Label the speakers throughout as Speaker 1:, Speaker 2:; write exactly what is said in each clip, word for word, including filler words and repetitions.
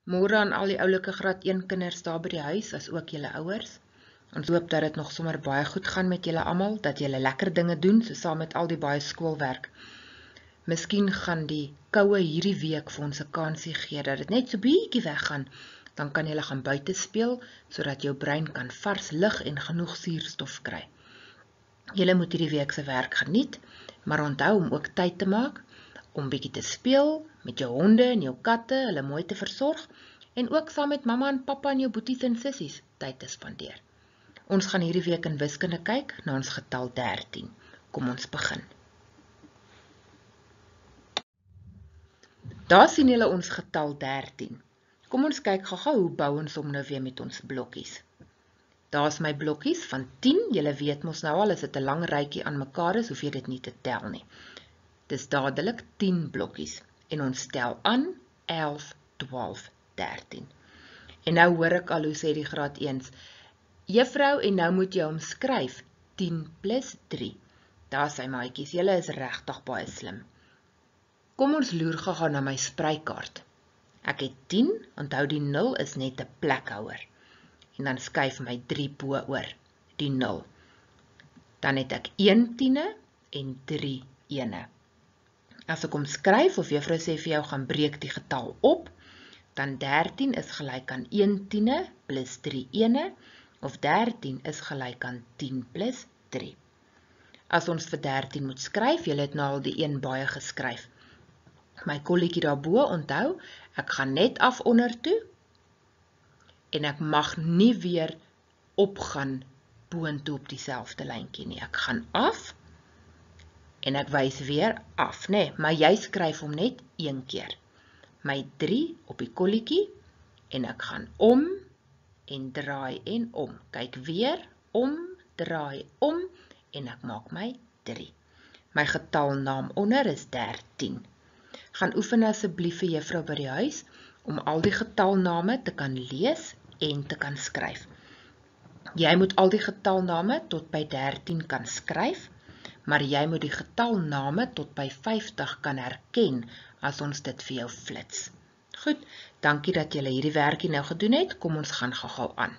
Speaker 1: Môre aan al die oulike graad een kinders daar by die huis, as ook julle ouers. Ons hoop dat dit nog sommer baie goed gaan met julle almal, dat julle lekker dinge doen, so saam met al die baie skoolwerk. Miskien gaan die koue hierdie week vir ons 'n kansie gee, dat dit net so bietjie weggaan, dan kan julle gaan buite speel, sodat jou brein kan vars lug en genoeg suurstof kry. Julle moet hierdie week se werk geniet, maar onthou om ook tyd te maak, om bietjie te speel, met jou honde en jou katte, hulle mooi te versorg, en ook saam met mamma en pappa en jou boeties en sissies tyd te spandeer. Ons gaan hierdie week in wiskunde kyk na ons getal dertien. Kom ons begin. Daar sien julle ons getal dertien. Kom ons kyk gou-gou hoe bou ons hom nou weer met ons blokkies. Daar is my blokkies van tien, julle weet mos nou al, as dit 'n lang rytjie aan mekaar is, hoef jy dit nie te tel nie. Dis dadelik tien blokkies, en ons tel aan, elf, twaalf, dertien. En nou hoor ek al hoe sê die graad eens, juffrou, en nou moet jy hom skryf, tien plus drie. Daar sy maatjies, julle is regtig baie slim. Kom ons loer gou na my sprykaart. Ek het tien, onthou die nul is net 'n plekhouer. En dan skuif my drie bo oor, die nul. Dan het ek een tiene en drie ene. As ek hom skryf, of juffrou sê vir jou gaan breek die getal op, dan dertien is gelyk aan een tiene plus drie ene, of dertien is gelyk aan tien plus drie. As ons vir dertien moet skryf, julle het nou al die een baie geskryf. My kolletjie daarbo, onthou, ek gaan net af onder toe, en ek mag nie weer opgaan boontoe op dieselfde lyntjie nie. Ek gaan af, en ek wys weer af, nee, maar jy skryf hom net een keer. My drie op die kolletjie, en ek gaan om, en draai en om. Kyk weer, om, draai om, en ek maak my drie. My getalnaam onder is dertien. Gaan oefen asseblief vir juffrou by die huis, om al die getalname te kan lees en te kan skryf. Jy moet al die getalname tot by dertien kan skryf, maar jy moet die getalname tot by vyftig kan herken, as ons dit vir jou flits. Goed, dankie dat julle hierdie werkie nou gedoen het, kom ons gaan gou-gou aan.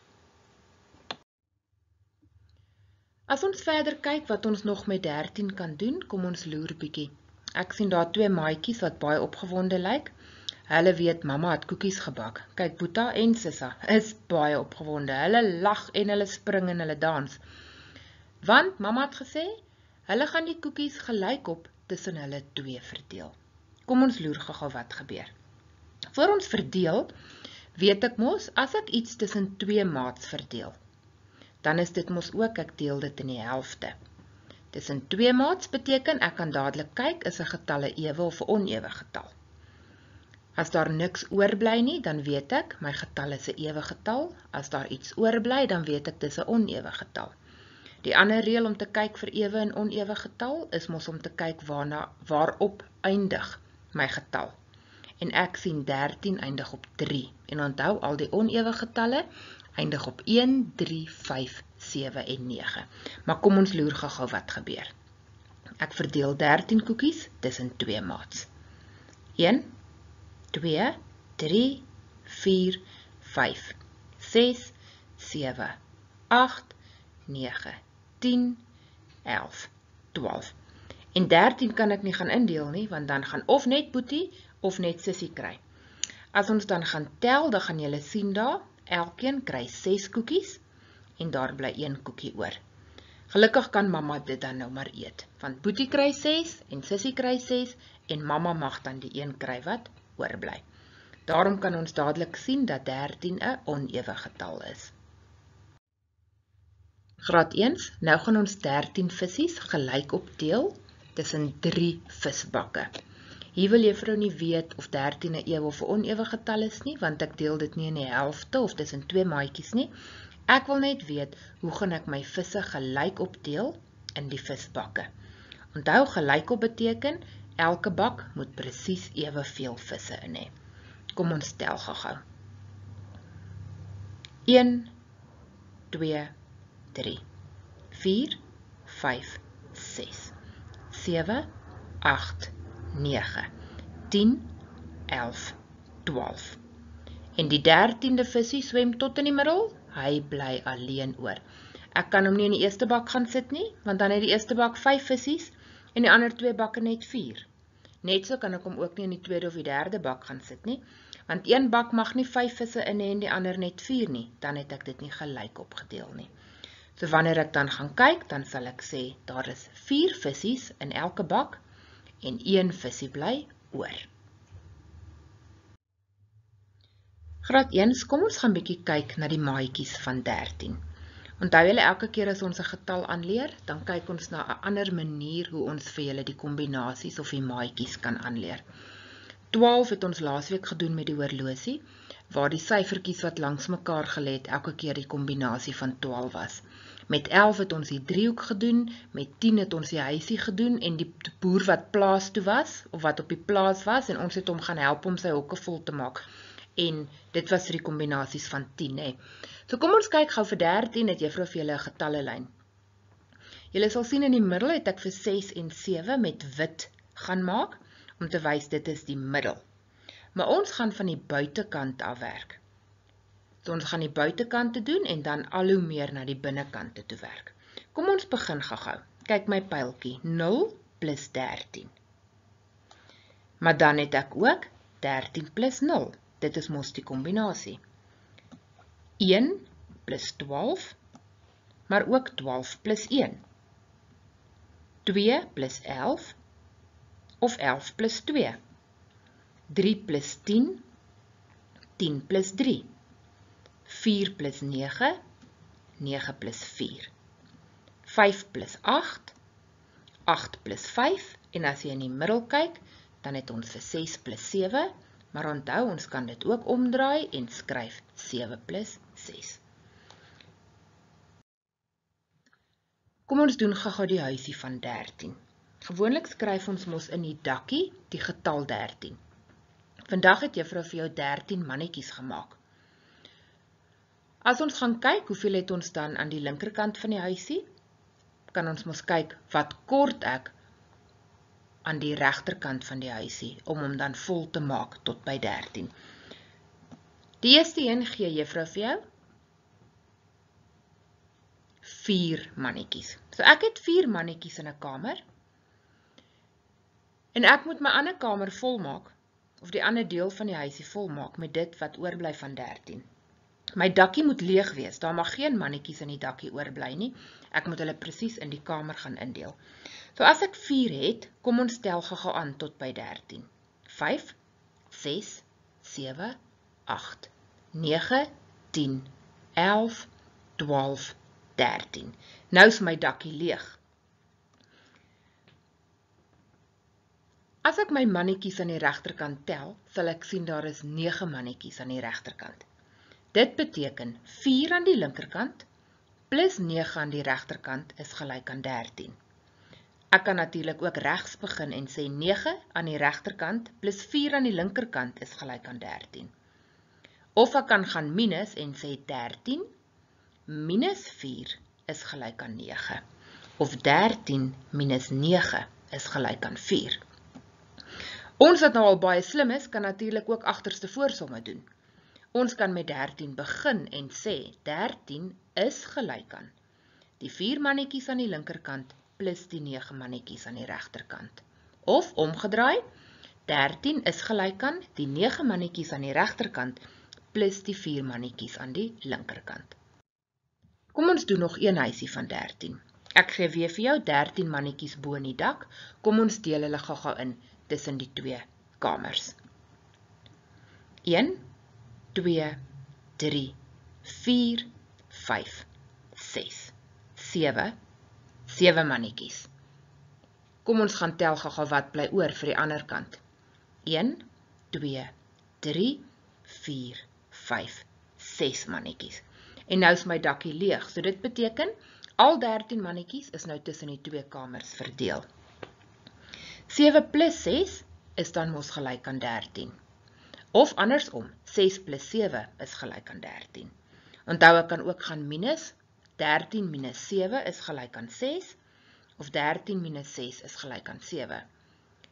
Speaker 1: As ons verder kyk wat ons nog met dertien kan doen, kom ons loer bietjie. Ek sien daar twee maatjies wat baie opgewonde lyk. Hulle weet mamma het koekies gebak. Kyk, Boeta en Sissa is baie opgewonde. Hulle lag en hulle spring en hulle dans. Want mamma het gesê, hulle gaan die koekies gelykop tussen hulle twee verdeel. Kom ons loer gou-gou wat gebeur. Voor ons verdeel, weet ek mos, as ek iets tussen twee maats verdeel, dan is dit mos ook, ek deel dit in die helfte. Tussen twee maats beteken, ek kan dadelik kyk, is 'n getal 'n ewe of 'n onewe getal. As daar niks oorbly nie, dan weet ek, my getal is 'n ewe getal. As daar iets oorbly, dan weet ek, dis 'n onewe getal. Die ander reël om te kyk vir ewe en onewe getal, is mos om te kyk waarna, waarop eindig my getal. En ek sien dertien eindig op drie. En onthou, al die onewe getalle eindig op een, drie, vyf, sewe en nege. Maar kom ons loer gou-gou wat gebeur. Ek verdeel dertien koekies tussen twee maats. een, twee, drie, vier, vyf, ses, sewe, agt, nege, tien, elf, twaalf. En dertien kan ek nie gaan indeel nie, want dan gaan of net Boetie of net Sissie kry. As ons dan gaan tel, dan gaan julle sien daar, elkeen kry ses koekies, en daar bly een koekie oor. Gelukkig kan mamma dit dan nou maar eet, want Boetie kry ses, en Sissie kry ses, en mamma mag dan die een kry wat oorbly. Daarom kan ons dadelik sien dat dertien 'n onewe getal is. Graad een, nou gaan ons dertien vissies gelyk opdeel tussen drie visbakke. Hier wil juffrou nie weet of dertien 'n ewe of 'n onewe getal is nie, want ek deel dit nie in die helfte of tussen twee maatjies nie. Ek wil net weet, hoe gaan ek my visse gelyk opdeel in die visbakke. Onthou, gelykop beteken, elke bak moet presies eweveel visse in hê. Kom ons tel gou-gou. een, twee, drie, vier, vyf, ses, sewe, agt, nege, tien, elf, twaalf. En die dertiende visie swem tot in die middel, hy bly alleen oor. Ek kan hom nie in die eerste bak gaan sit nie, want dan het die eerste bak vyf visies en die ander twee bakke net vier. Net so kan ek hom ook nie in die tweede of die derde bak gaan sit nie, want een bak mag nie vyf visse in hê en die ander net vier nie, dan het ek dit nie gelyk opgedeel nie. So wanneer ek dan gaan kyk, dan sal ek sê, daar is vier visies in elke bak en een visie bly oor. Graad een, kom ons gaan bietjie kyk na die maatjies van dertien. Onthou julle, elke keer as ons 'n getal aanleer, dan kyk ons na 'n ander manier hoe ons vir julle die kombinasies of die maatjies kan aanleer. twaalf het ons laasweek gedoen met die horlosie, waar die syfertjies wat langs mekaar gelê het elke keer die kombinasie van twaalf was. Met elf het ons die driehoek gedoen, met tien het ons die huisie gedoen en die boer wat plaas toe was, of wat op die plaas was, en ons het hom gaan help om sy hokke vol te maak. En dit was vir die kombinasies van tien. He. So kom ons kyk gou vir dertien, het juffrou vir julle 'n getallelyn. Julle sal sien in die middel het ek vir ses en sewe met wit gaan maak, om te wys dit is die middel. Maar ons gaan van die buitekant afwerk. So ons gaan die buitekante doen en dan al hoe meer na die binnekante toe werk. Kom ons begin gou-gou. Kyk my pyltjie, nul plus dertien. Maar dan het ek ook dertien plus nul. Dit is mos die kombinasie. een plus twaalf, maar ook twaalf plus een. twee plus elf, of elf plus twee. drie plus tien, tien plus drie. vier plus nege, nege plus vier. vyf plus agt, agt plus vyf, en as jy in die middel kyk, dan het ons vir ses plus sewe, maar onthou, ons kan dit ook omdraai en skryf sewe plus ses. Kom ons doen gou-gou die huisie van dertien. Gewoonlik skryf ons mos in die dakkie die getal dertien. Vandag het juffrou vir jou dertien mannetjies gemaak. As ons gaan kyk, hoeveel het ons dan aan die linkerkant van die huisie? Kan ons mos kyk, wat kort ek aan die regterkant van die huisie, om hom dan vol te maak tot by dertien. Die eerste een gee juffrou vir jou vier mannetjies. So ek het vier mannetjies in 'n kamer, en ek moet my ander kamer volmaak, of die ander deel van die huisie volmaak, met dit wat oorbly van dertien. My dakkie moet leeg wees, daar mag geen mannetjies in die dakkie oorbly nie, ek moet hulle presies in die kamer gaan indeel. So as ek vier het, kom ons tel gou-gou aan tot by dertien. vyf, ses, sewe, agt, nege, tien, elf, twaalf, dertien. Nou is my dakkie leeg. As ek my mannetjies aan die regterkant tel, sal ek sien daar is nege mannetjies aan die regterkant. Dit beteken vier aan die linkerkant plus nege aan die regterkant is gelyk aan dertien. Ek kan natuurlik ook regs begin en sê nege aan die regterkant plus vier aan die linkerkant is gelyk aan dertien. Of ek kan gaan minus en sê dertien minus vier is gelyk aan nege. Of dertien minus nege is gelyk aan vier. Ons wat nou al baie slim is, kan natuurlik ook agterste voorsomme doen. Ons kan met dertien begin en sê dertien is gelyk aan die vier mannetjies aan die linkerkant plus die nege mannetjies aan die regterkant. Of omgedraai, dertien is gelyk aan die nege mannetjies aan die regterkant plus die vier mannetjies aan die linkerkant. Kom ons doen nog een huisie van dertien. Ek gee weer vir jou dertien mannetjies bo in die dak. Kom ons deel hulle gou-gou in tussen die twee kamers. een, twee, drie, vier, vyf, ses, sewe, sewe mannetjies. Kom ons gaan tel gou-gou wat bly oor vir die ander kant. een, twee, drie, vier, vyf, ses mannetjies. En nou is my dakkie leeg, so dit beteken al dertien mannetjies is nou tussen die twee kamers verdeel. sewe plus ses is dan mos gelyk aan dertien. Of andersom, ses plus sewe is gelyk aan dertien. Onthou, ek kan ook gaan minus, dertien minus sewe is gelyk aan ses, of dertien minus ses is gelyk aan sewe.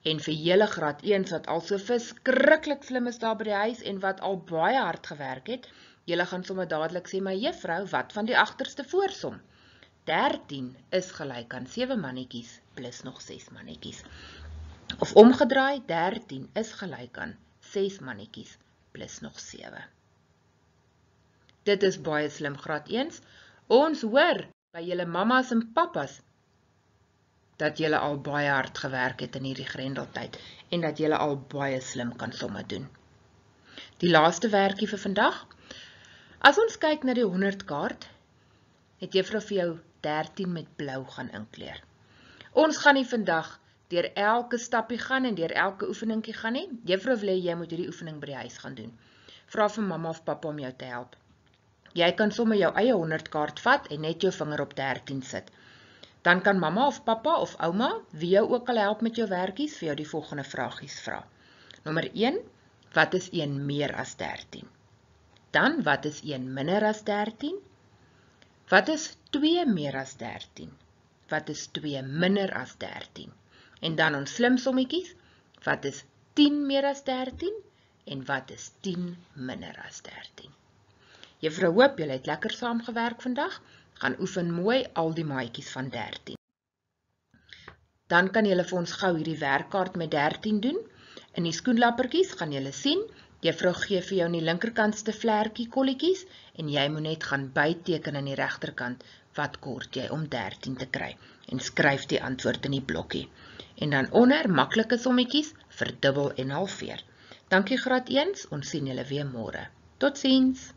Speaker 1: En vir julle graad een wat al so verskriklik slim is daar by die huis en wat al baie hard gewerk het, julle gaan sommer dadelik sê, maar juffrou, wat van die agterste voorsom? dertien is gelyk aan sewe mannetjies plus nog ses mannetjies. Of omgedraai, dertien is gelyk aan ses mannetjies plus nog sewe. Dit is baie slim graad een. Ons hoor by julle mamas en papas dat julle al baie hard gewerk het in hierdie grendeltyd en dat julle al baie slim kan somme doen. Die laaste werkie vir vandag. As ons kyk na die honderd kaart, het juffrou vir jou dertien met blou gaan inkleer. Ons gaan nie vandag deur elke stappie gaan en deur elke oefeningkie gaan nie. Juffrou wil hê jy moet hierdie oefening by die huis gaan doen. Vra vir mamma of pappa om jou te help. Jy kan sommer jou eie honderd kaart vat en net jou vinger op dertien sit. Dan kan mamma of pappa of ouma, wie jou ook al help met jou werkies, vir jou die volgende vragies vra. Nommer een, wat is een meer as dertien? Dan, wat is een minder as dertien? Wat is twee meer as dertien? Wat is twee minder as dertien? En dan ons slim sommetjies, wat is tien meer as dertien? En wat is tien minder as dertien? Juffrou hoop, julle het lekker saamgewerk vandag. Gaan oefen mooi al die maatjies van dertien. Dan kan julle vir ons gou hierdie werkkaart met dertien doen. In die skoenlappertjies gaan julle sien, juffrou gee vir jou in die linkerkantste vlerkie kolletjies en jy moet net gaan byteken aan die regterkant wat kort jy om dertien te kry en skryf die antwoord in die blokkie. En dan onder maklike sommetjies verdubbel en halveer. Dankie graad een, ons sien julle weer môre. Totsiens.